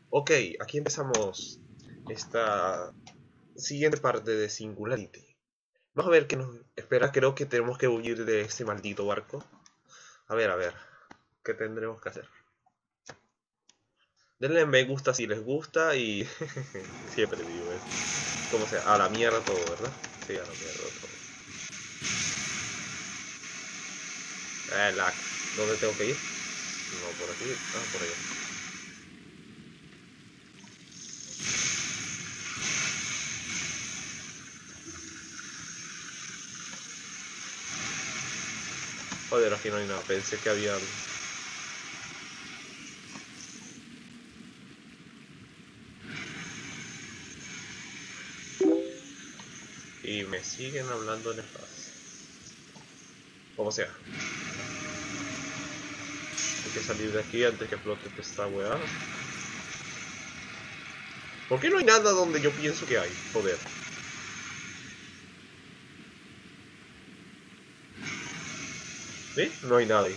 Ok, aquí empezamos esta siguiente parte de Singularity. Vamos a ver qué nos espera. Creo que tenemos que huir de este maldito barco. A ver, ¿qué tendremos que hacer? Denle me gusta si les gusta y siempre digo eso. Como sea, a la mierda todo, ¿verdad? Sí, a la mierda todo. Lag. ¿Dónde tengo que ir? No, por aquí. Ah, por allá. Joder, aquí no hay nada. Pensé que había... Y me siguen hablando en el faz. Como sea. Hay que salir de aquí antes que explote esta weá. ¿Por qué no hay nada donde yo pienso que hay? Joder. ¿Sí? No hay nada ahí.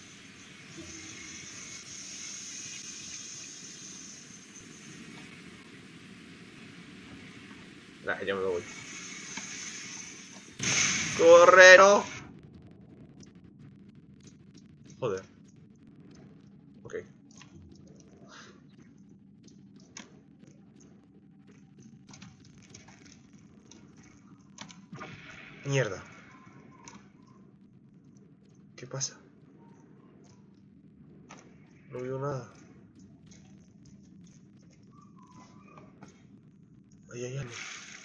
Nah, ya me voy. ¡Corre, no! Joder. Ok. Mierda. ¿Qué pasa? No veo nada. Ahí hay algo.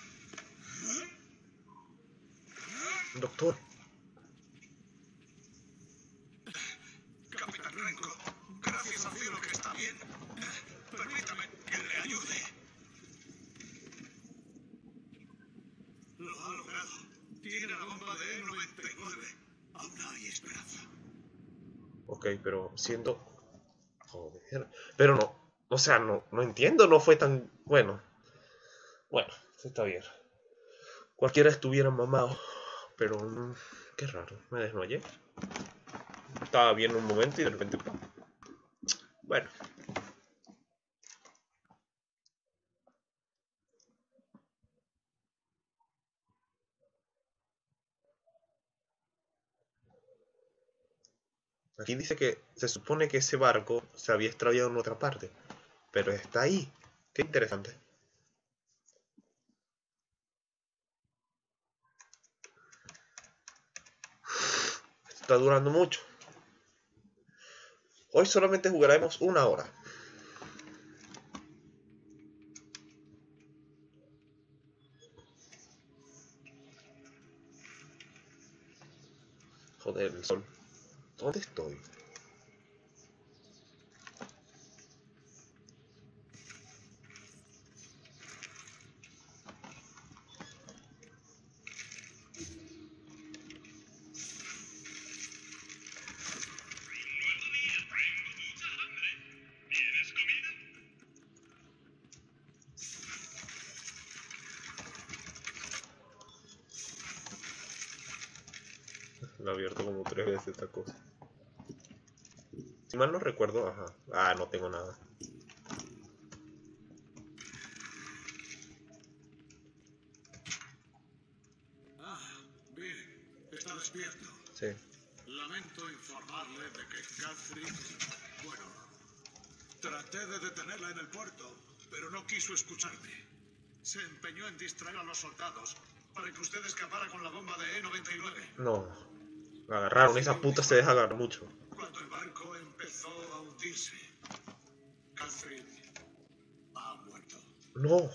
Doctor. Capitán Renko, gracias al cielo que está bien. Permítame que le ayude. Lo ha logrado. Tiene la bomba de E99. Aún hay esperanza. Ok, pero siento... Joder. Pero no. O sea, no entiendo. No fue tan... Bueno. Bueno, está bien. Cualquiera estuviera mamado. Pero... qué raro. Me desmayé. Estaba bien un momento y de repente... Bueno. Aquí dice que se supone que ese barco se había extraviado en otra parte. Pero está ahí. Qué interesante. Está durando mucho. Hoy solamente jugaremos 1 hora. Joder, el sol. ¿Dónde estoy? Lo he abierto como 3 veces esta cosa. Si mal no recuerdo, ajá. Ah, no tengo nada. Bien, está despierto. Sí. Lamento informarle de que Catherine... Bueno, traté de detenerla en el puerto, pero no quiso escucharme. Se empeñó en distraer a los soldados para que usted escapara con la bomba de E99. No. Me agarraron. Esa puta se deja agarrar mucho. Cuando el barco empezó a hundirse, Catherine ha muerto. No.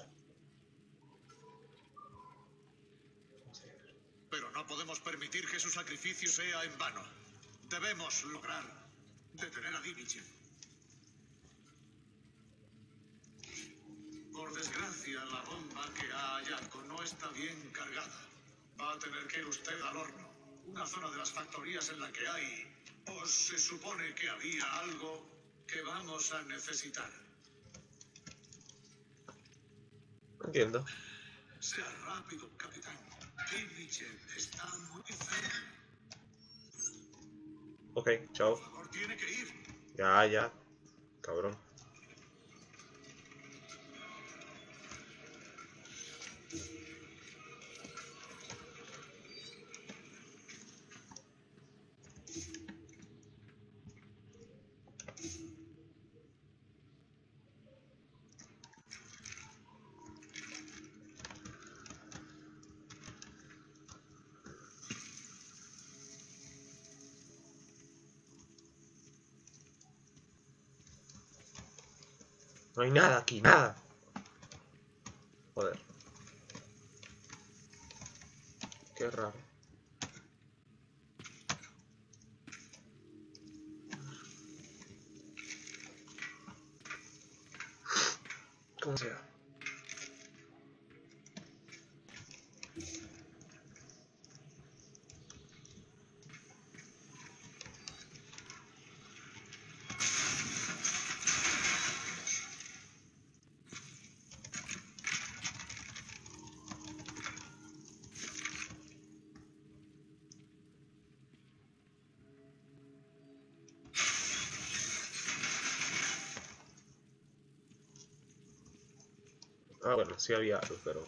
Pero no podemos permitir que su sacrificio sea en vano. Debemos lograr detener a Dimichev. Por desgracia, la bomba que ha hallado no está bien cargada. Va a tener que ir usted al horno, una zona de las factorías en la que hay... ¿O se supone que había algo que vamos a necesitar? No entiendo. Sea rápido, capitán. Dimichev está muy cerca. Ok, chao. Por favor, tiene que ir. Ya. Cabrón. No hay nada aquí, nada. Joder. Qué raro. ¿Cómo sea? Ah, bueno, sí había algo, pero...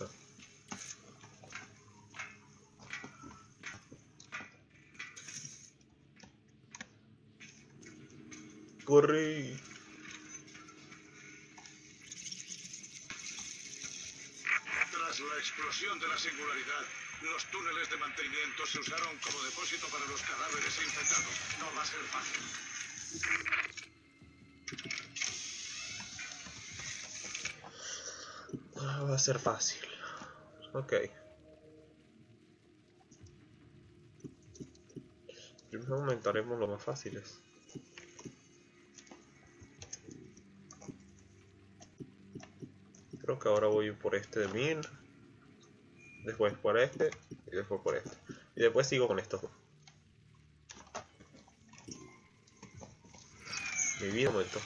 ¡Corre! Tras la explosión de la singularidad, los túneles de mantenimiento se usaron como depósito para los cadáveres infectados. No va a ser fácil. Va a ser fácil. Ok. Primero aumentaremos lo más fáciles. Creo que ahora voy por este de 1000. Después por este. Y después por este. Y después sigo con estos dos. Mi vida aumentó.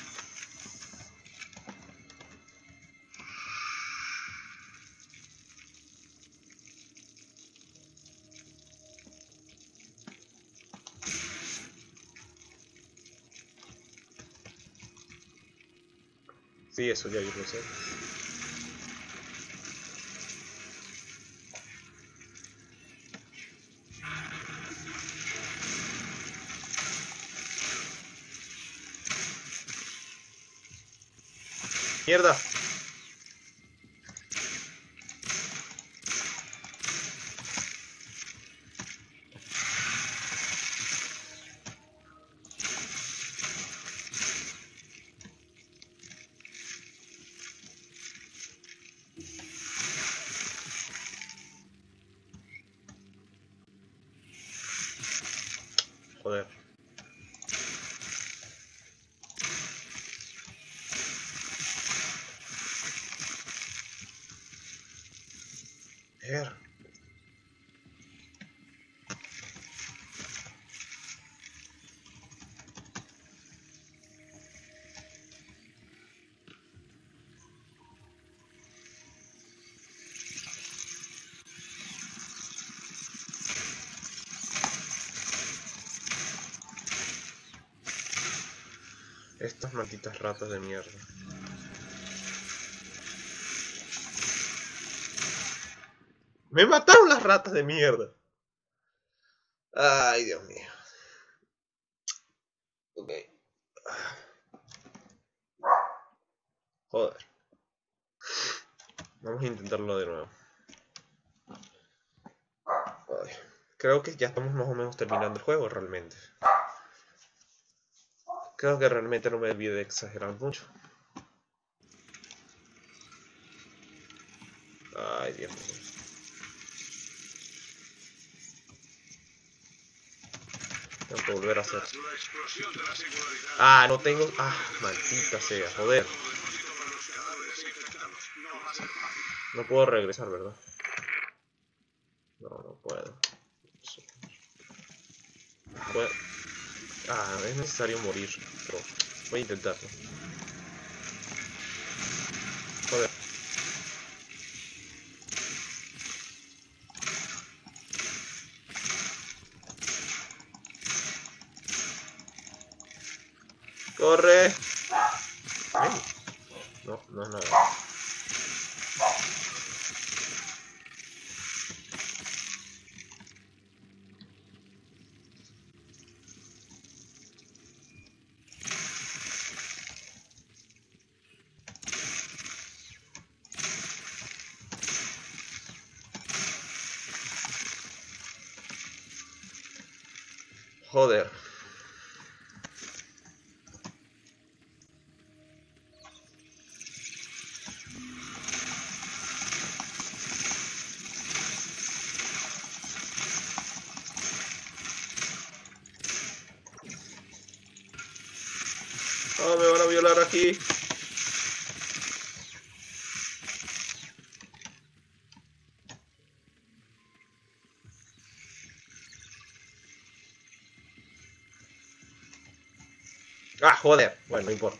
Sí, eso ya yo lo sé. ¡Mierda! Joder. Ver. Estas malditas ratas de mierda. ¡Me mataron las ratas de mierda! Ay, Dios mío. Ok. Joder. Vamos a intentarlo de nuevo. Ay. Creo que ya estamos más o menos terminando el juego realmente. Creo que realmente no me debí de exagerar mucho. Ay, Dios mío. Tengo que volver a hacer. Ah, no tengo... Ah, maldita sea, joder. No puedo regresar, ¿verdad? No, no puedo. Ah, es necesario morir, pero voy a intentarlo. Joder. ¡Corre! Ay. No, no es nada. Joder. aquí. Ah, joder. Bueno, no importa.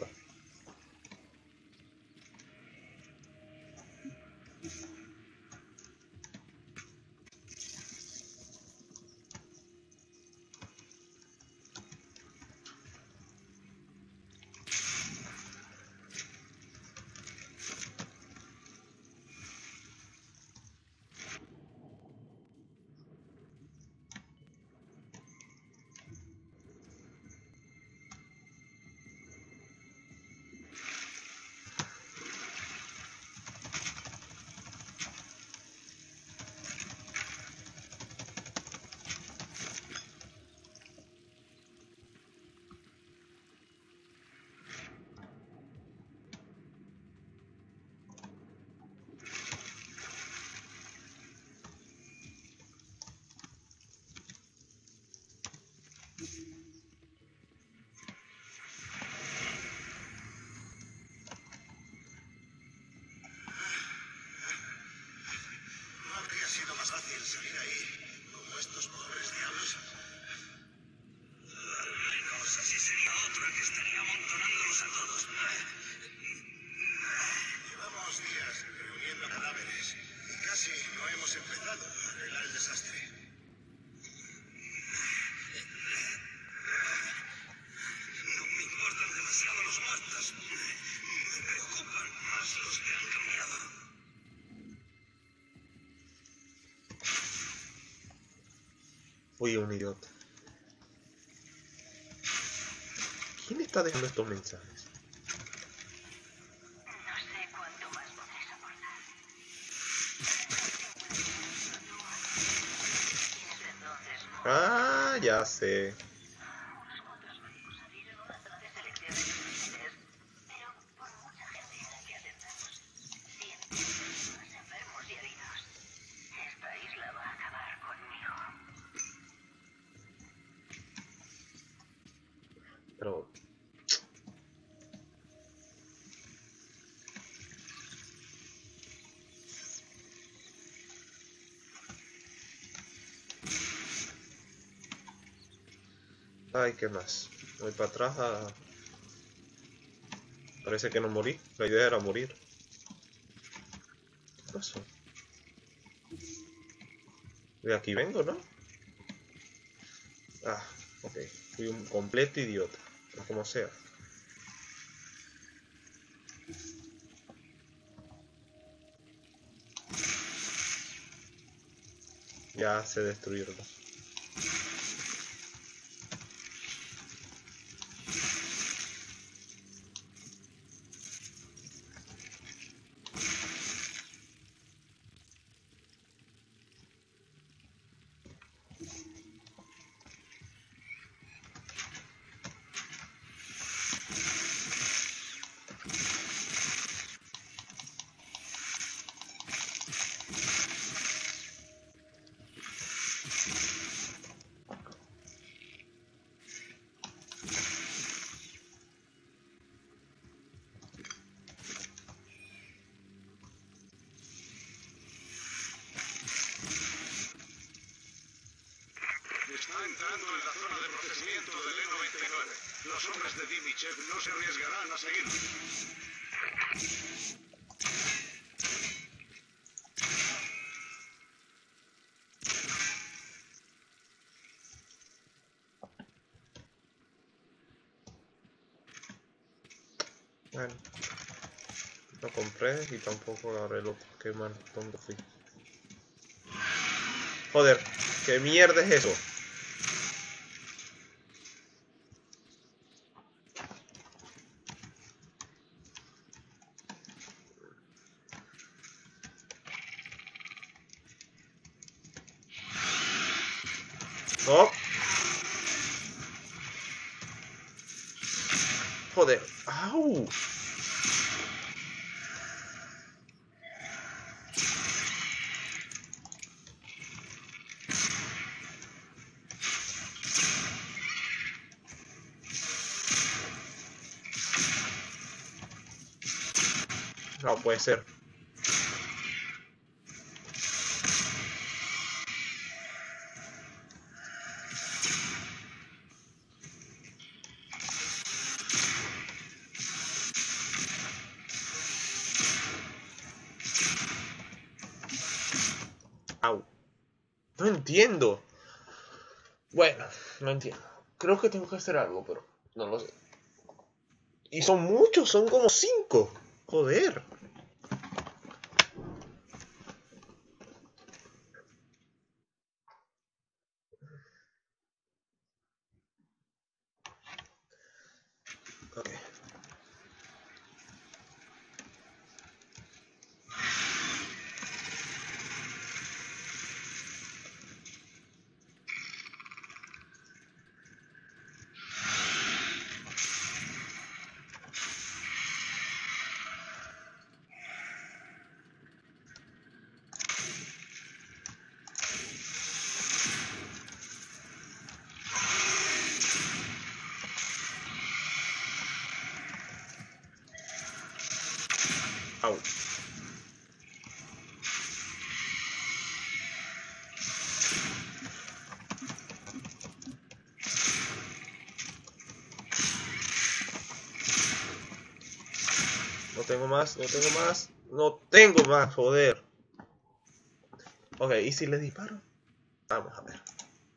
¿No habría sido más fácil salir ahí como estos pobres diablos? No sé si sería otro el que estaría amontonándolos a todos. Llevamos días reuniendo cadáveres y casi no hemos empezado a arreglar el desastre. No me importan demasiado los muertos. Me preocupan más los que han cambiado. Uy, un idiota. ¿Quién está dejando estos mensajes? No sé cuánto más podré soportar. Y desde entonces, Ah, ya sé. unos cuantos médicos abrieron una sala de selección de pacientes, pero por mucha gente a la que atendamos, siempre hay más enfermos y heridos. Esta isla va a acabar conmigo. Pero... Ay, ¿qué más? Voy para atrás a... Parece que no morí. La idea era morir. ¿Qué pasó? De aquí vengo, ¿no? Ah, ok. Fui un completo idiota. Pero como sea. Ya sé destruirlo. Está entrando en la zona de procesamiento del E-99. Los hombres de Dimichev no se arriesgarán a seguirlo. Bueno. Lo compré y tampoco agarré lo que mal tonto fui. Joder, ¿qué mierda es eso? No. Joder. ¡Au! No puede ser. Au. No entiendo. Bueno, no entiendo. Creo que tengo que hacer algo, pero no lo sé. Y son muchos, son como 5. Joder. Ok. Au. No tengo más, no tengo más. No tengo más, joder. Ok, ¿y si le disparo? Vamos a ver.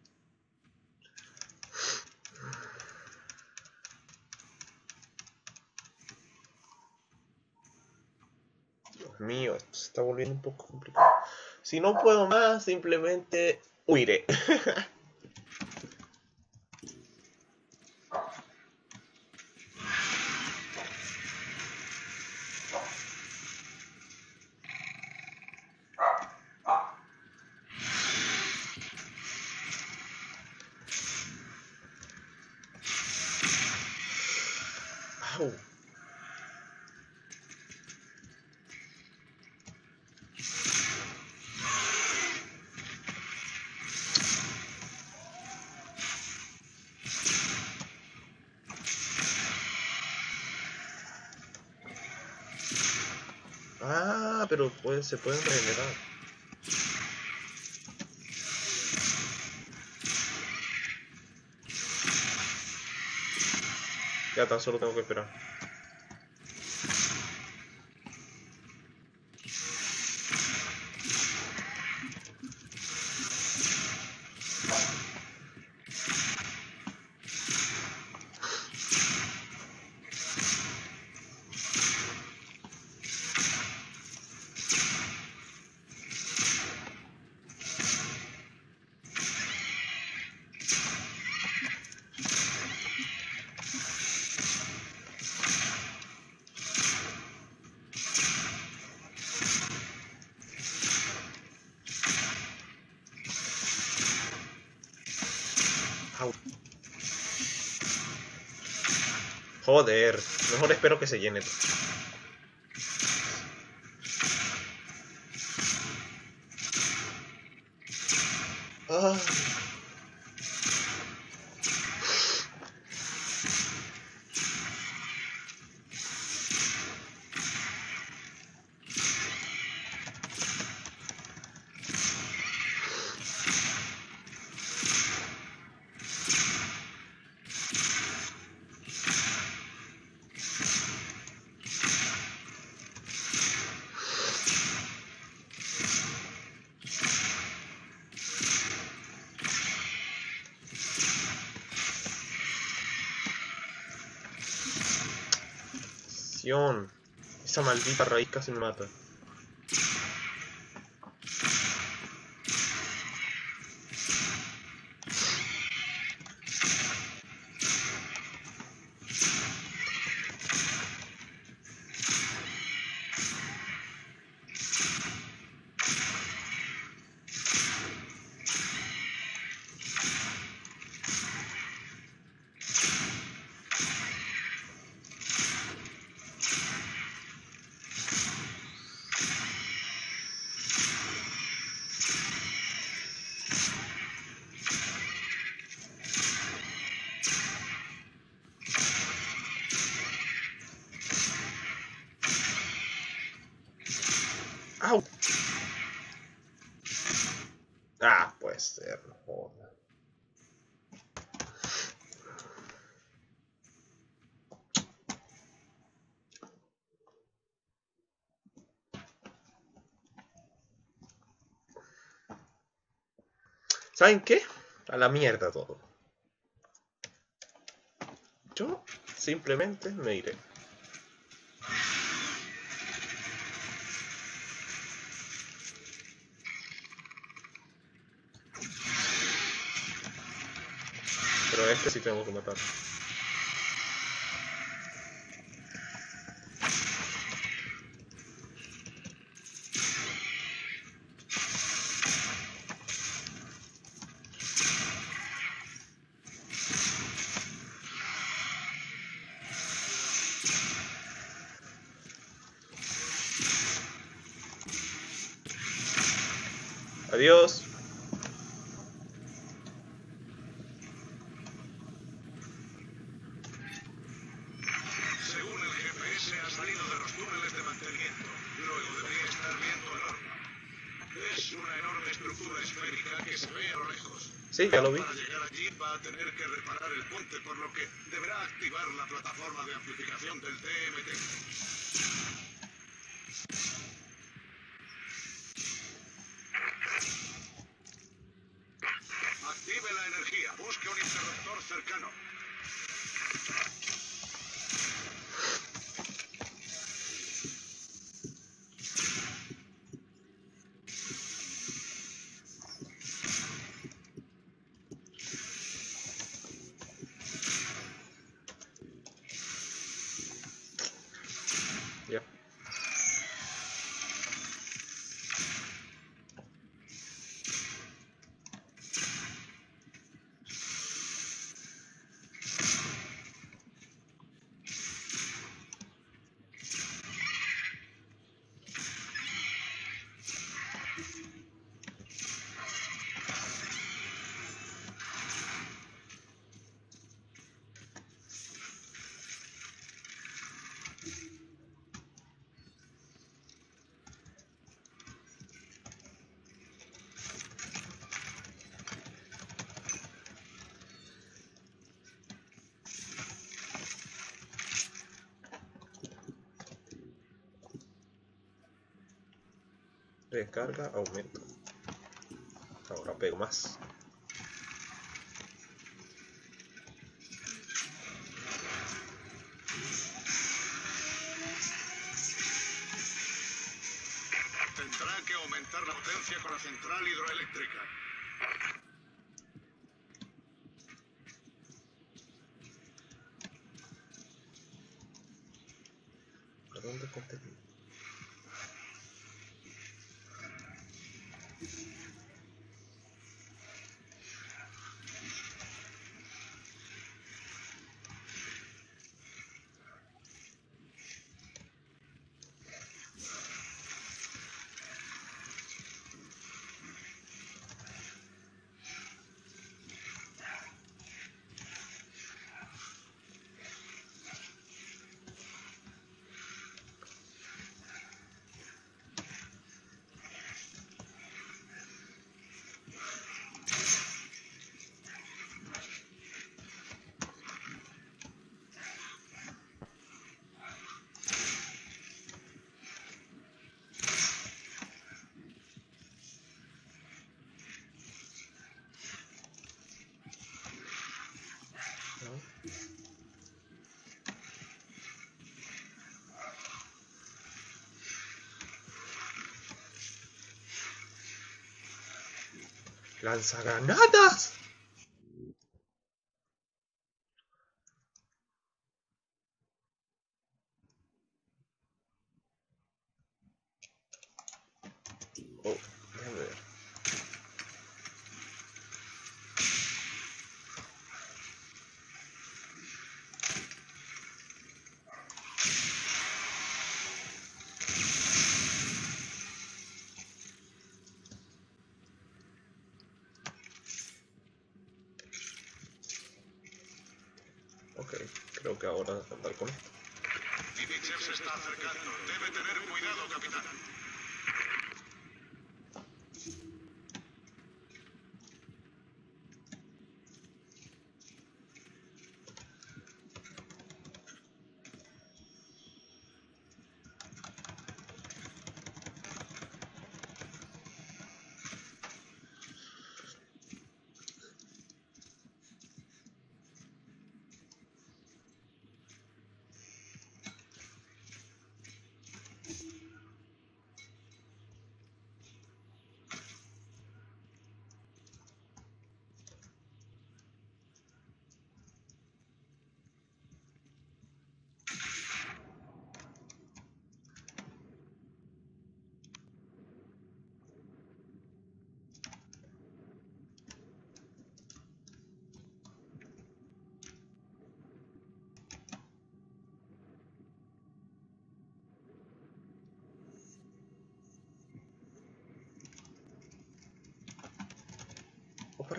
Dios mío, esto se está volviendo un poco complicado. Si no puedo más, simplemente huiré. Au. Ah, pero se pueden regenerar. Ya tan solo tengo que esperar. Au. Joder, mejor espero que se llene. Ah. Esa maldita raíz casi me mata. ¡Au! Ah, puede ser, no joda. ¿Saben qué? A la mierda todo. Yo simplemente me iré. Pero a este sí tengo que matar. Adiós. Según el GPS, ha salido de los túneles de mantenimiento. Luego debería estar viendo el horno. Es una enorme estructura esférica que se ve a lo lejos. Sí, ya lo vi. Para llegar allí va a tener que reparar el puente, por lo que deberá activar la plataforma de amplificación del TMT. Active la energía. Busque un interruptor cercano. Ya. Recarga, aumento. Ahora pego más. Tendrá que aumentar la potencia con la central hidroeléctrica. ¿Por dónde conseguí? ¡Lanzagranadas! Oh, déjame ver. Ok, creo que ahora andar con esto. Divicher se está acercando. Debe tener cuidado, capitán.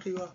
arriba.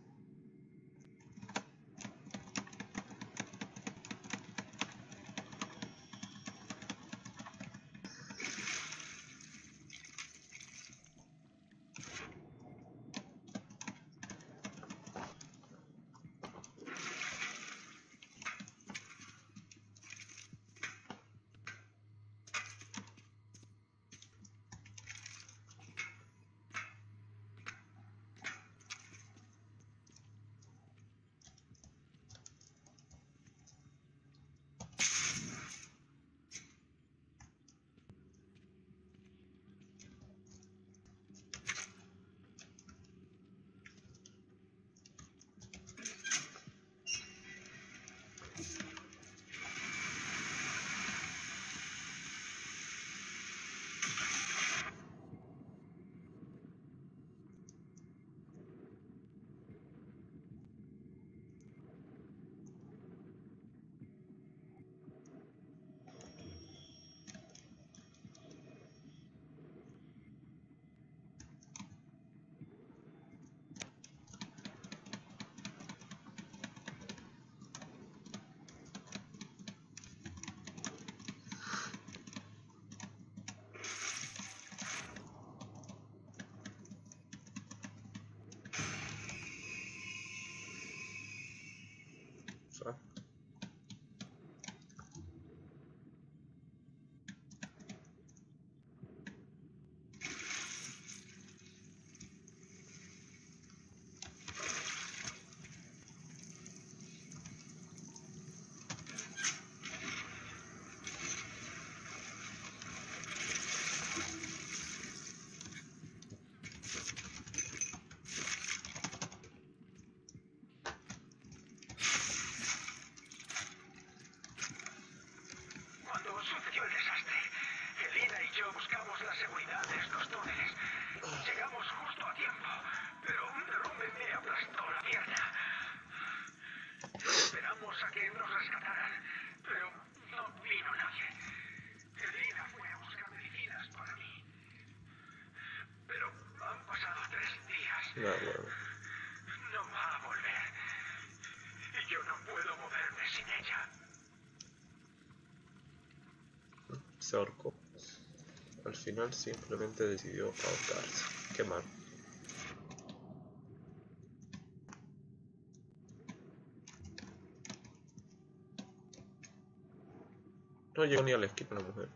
No, bueno. No va a volver. Y yo no puedo moverme sin ella. Se ahorcó. Al final simplemente decidió ahorcarse. Qué mal. No llegó ni a la esquina la mujer.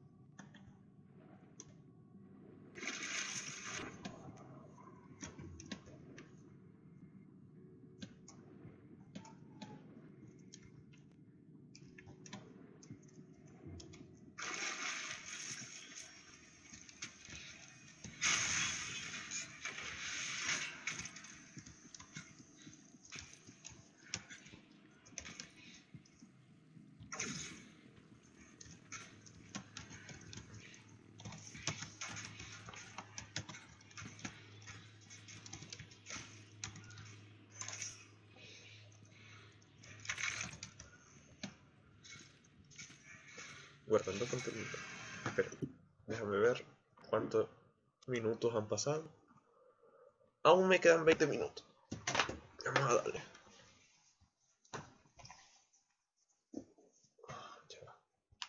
Guardando contenido. Espera, déjame ver cuántos minutos han pasado. Aún me quedan 20 minutos. Vamos a darle. Ya va.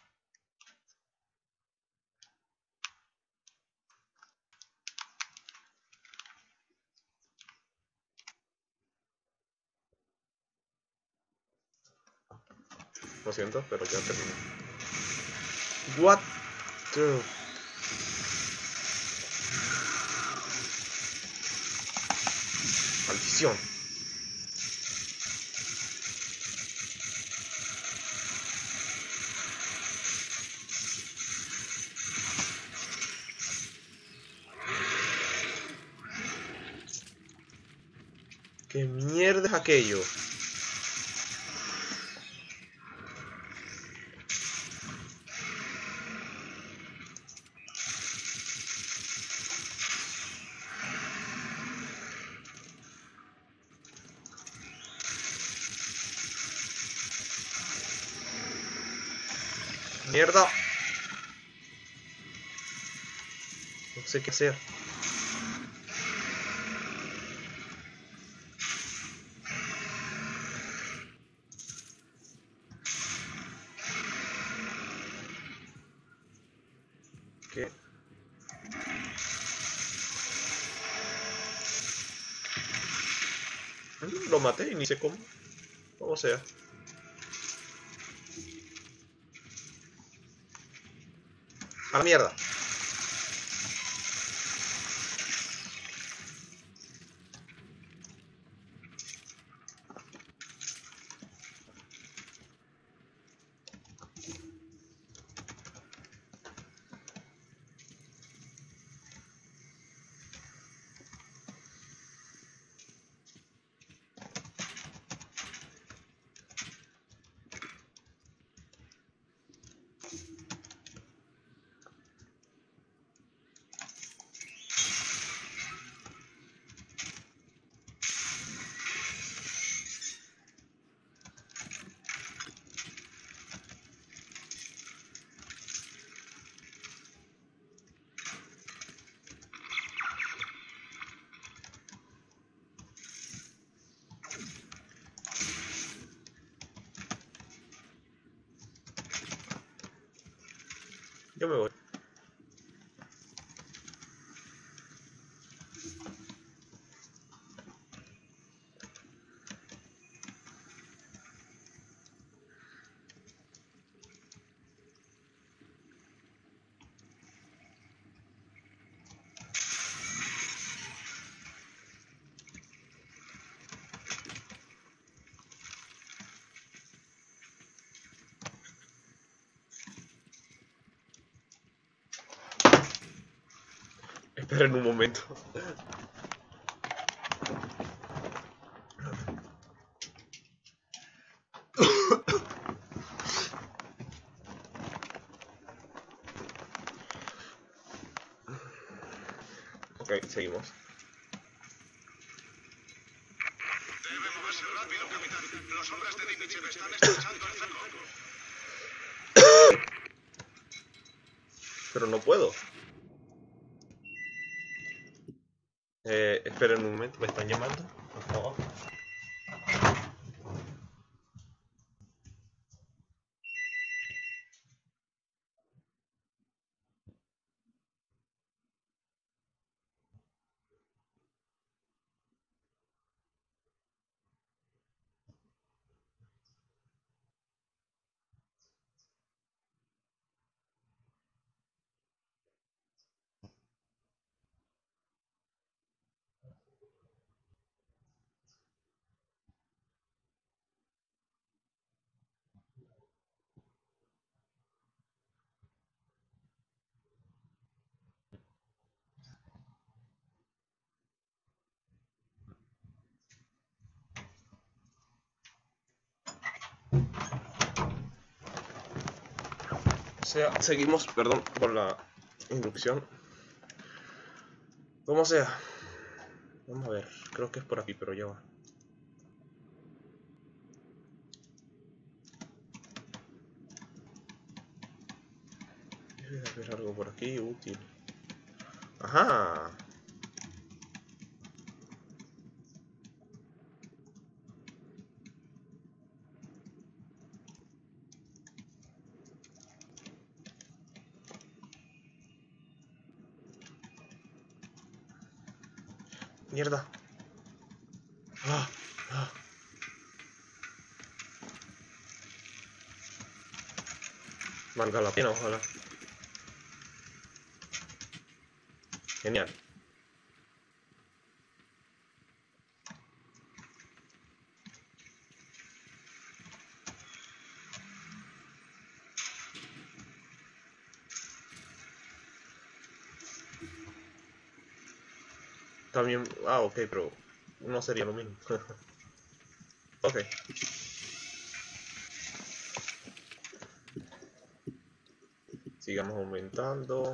Lo siento, pero ya terminé. What the... Maldición. ¿Qué mierda es aquello? Mierda. No sé qué hacer. que... Lo maté y ni sé cómo. Como sea. A la mierda. Yo me voy. Esperen un momento. Ok, seguimos. Debe moverse rápido, capitán. Los hombres de Dimichev están estrechando el cerco. Pero no puedo. Esperen un momento, me están llamando, por favor. O sea, seguimos, perdón por la inducción. Como sea. Vamos a ver, creo que es por aquí, pero ya va. Debe haber algo por aquí útil. Ajá. Mierda. Ah, ah. Valga la pena, ojalá. Genial. También... Ah, ok, pero no sería lo mismo. Ok. Sigamos aumentando.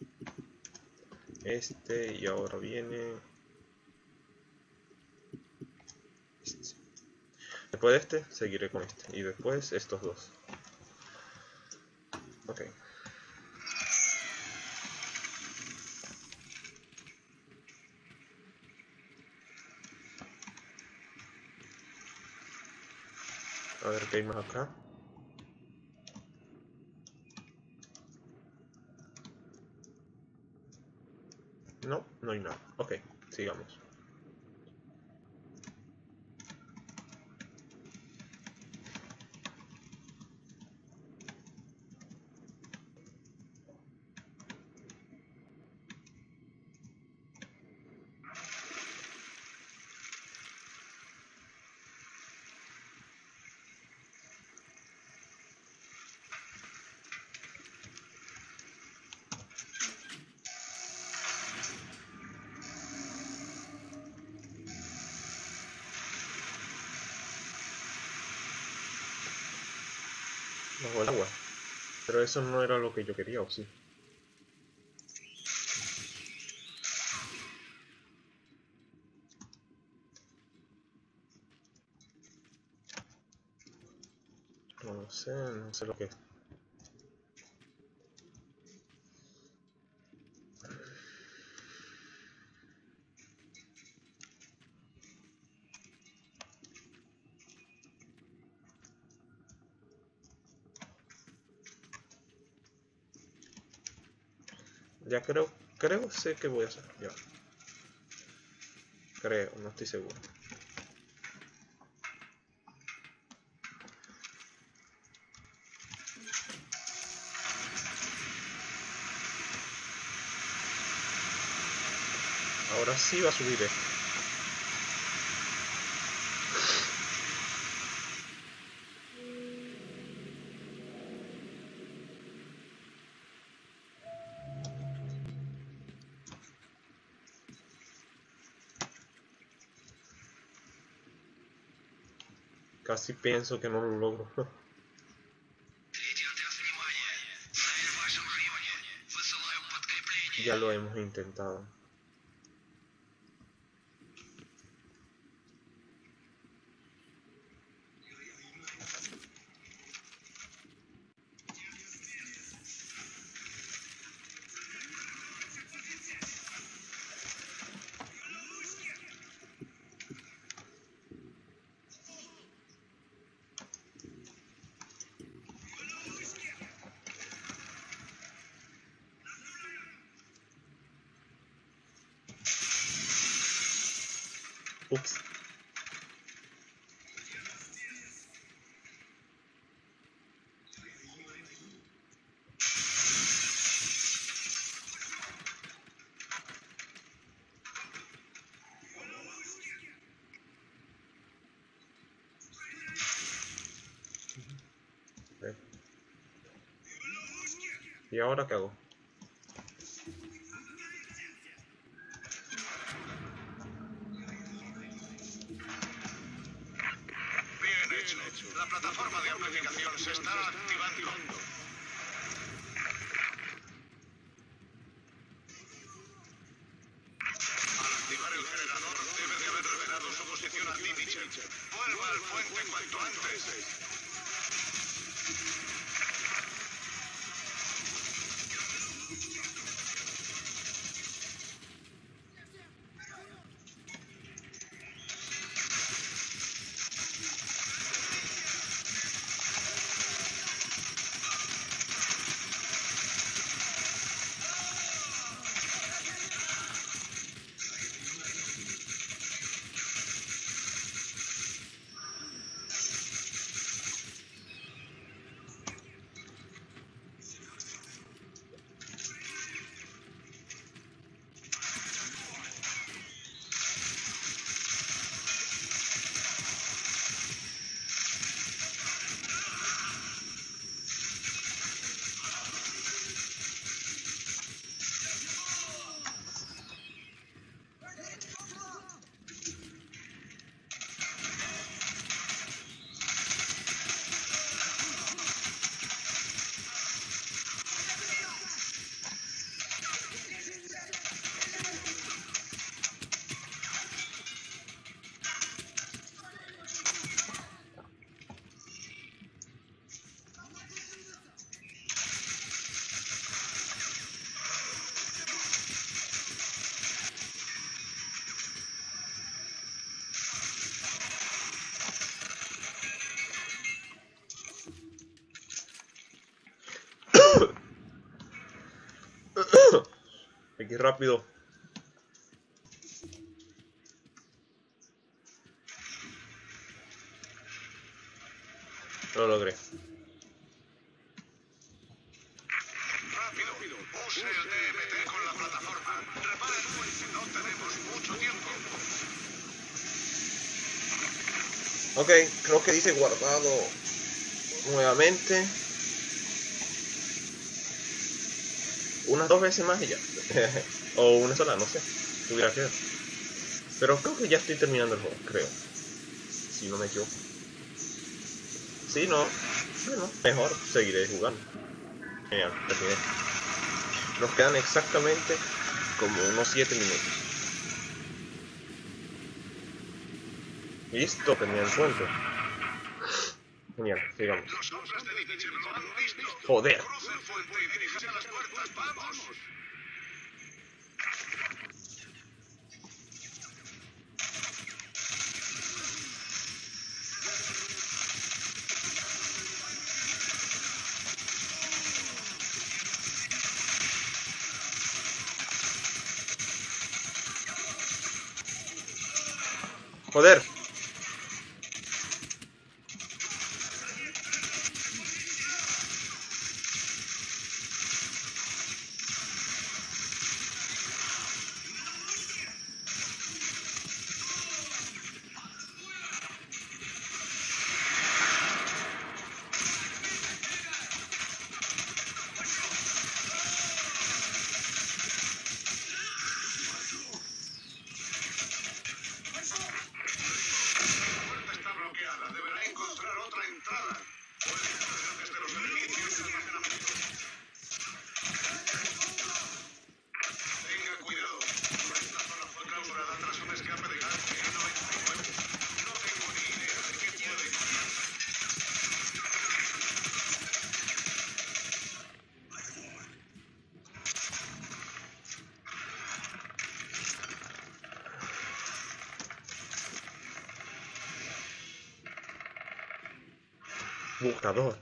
Este, y ahora viene... este. Después de este, seguiré con este. Y después estos dos. Ok. A ver qué hay más acá. No, no hay nada. Ok, sigamos. Bajo el agua. Pero eso no era lo que yo quería, ¿o sí? No sé lo que es. Ya creo sé qué voy a hacer. Ya. Creo, no estoy seguro. Ahora sí va a subir esto. Casi pienso que no lo logro. Ya lo hemos intentado. Ups. ¿Y ahora qué hago? Bien hecho. La plataforma de amplificación se está activando. Al activar el generador, debe de haber revelado su posición a Mitchell. Vuelva al puente cuanto antes. Aquí rápido. Lo logré. Rápido, use el DMT con la plataforma. Reparen, no tenemos mucho tiempo. Ok, creo que dice guardado nuevamente. Unas 2 veces más y ya. O una sola, no sé. Tuviera que ver. Pero creo que ya estoy terminando el juego, creo. Si no me equivoco. Si no, bueno, mejor seguiré jugando. Genial, terminé. Nos quedan exactamente como unos 7 minutos. Listo, tenía el puente. Genial, sigamos. Los hombres de Nietzsche lo han visto. Joder. Cruce el puente y diríjase a las puertas. ¡Vamos! Joder. Está bloqueada. Deberá encontrar otra entrada. Puede acceder desde los edificios del almacenamiento. Tenga cuidado. Esta zona fue clausurada tras un escape de gas en 99. No tengo ni idea de qué puede pasar. Buscador.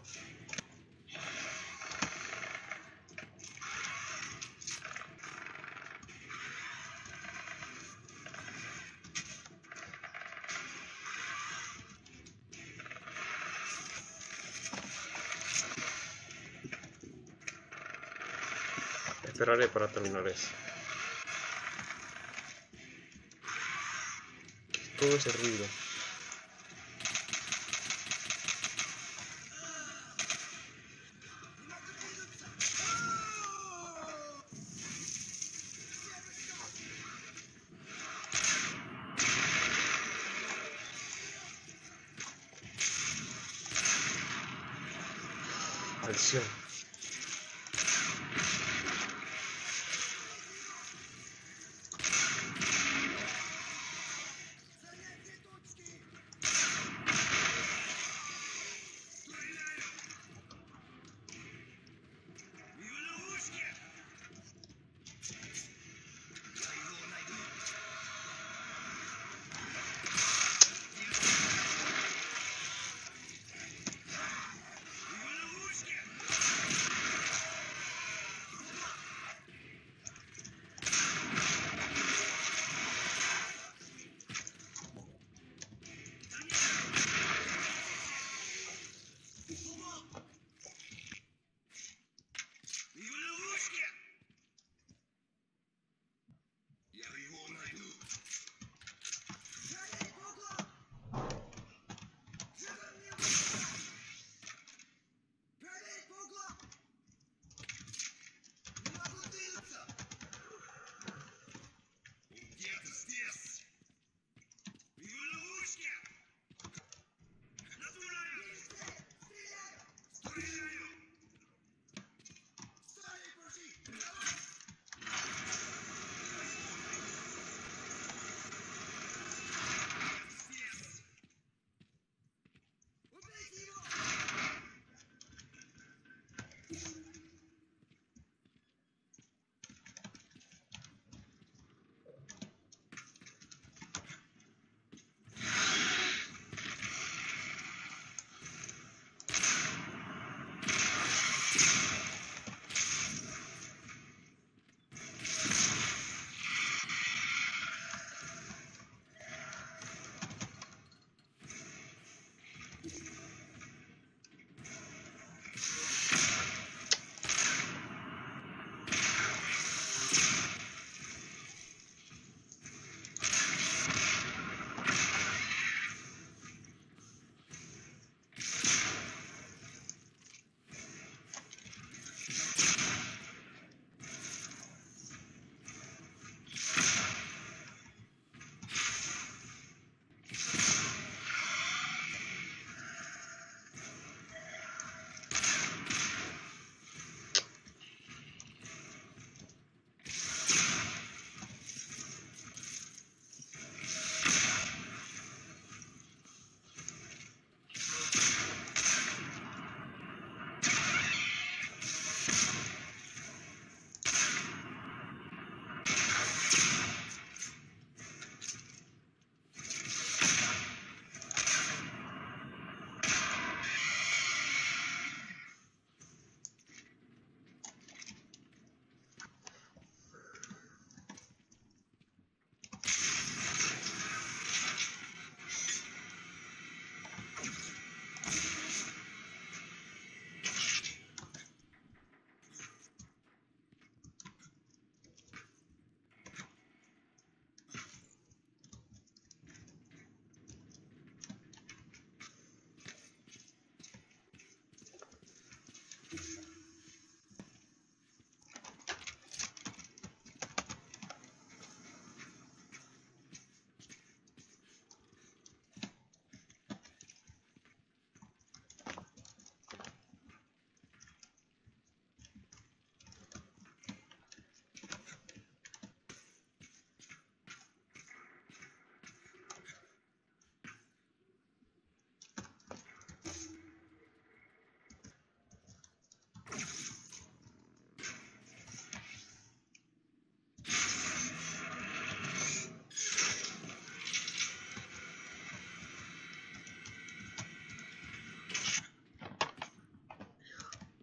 Esperaré para terminar eso. ¿Qué es todo ese ruido? Maldición.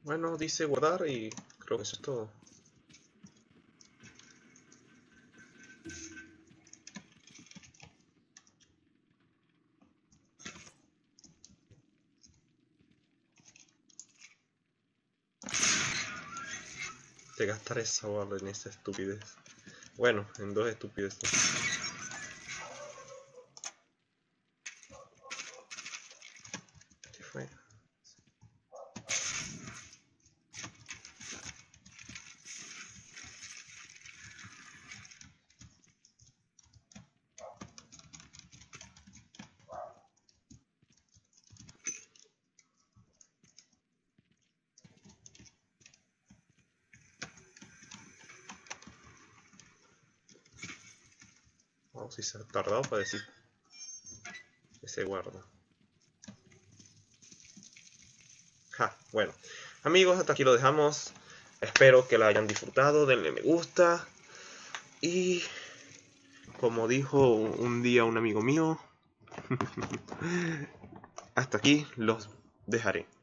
Bueno, dice guardar y creo que eso es todo. De gastar esa bala en esa estupidez. Bueno, en dos estupideces. ¿Qué fue? Vamos, si se ha tardado para decir que se guarda. Ja, bueno. Amigos, hasta aquí lo dejamos. Espero que la hayan disfrutado. Denle me gusta. Y como dijo un día un amigo mío, hasta aquí los dejaré.